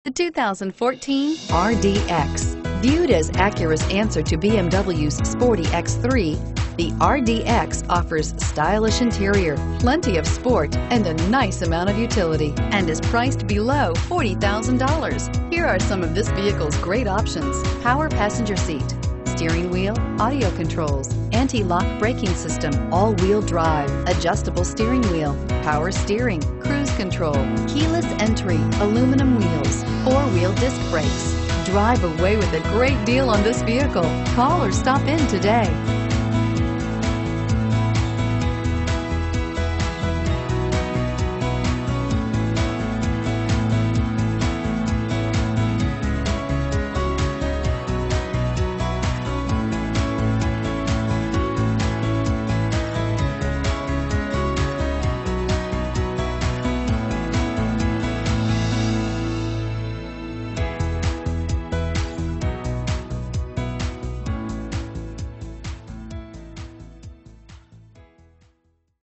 The 2014 RDX. Viewed as Acura's answer to BMW's sporty X3, the RDX offers stylish interior, plenty of sport, and a nice amount of utility, and is priced below $40,000. Here are some of this vehicle's great options: power passenger seat, steering wheel audio controls, anti-lock braking system, all-wheel drive, adjustable steering wheel, power steering, cruise control, keyless entry, aluminum wheels, four-wheel disc brakes. Drive away with a great deal on this vehicle. Call or stop in today.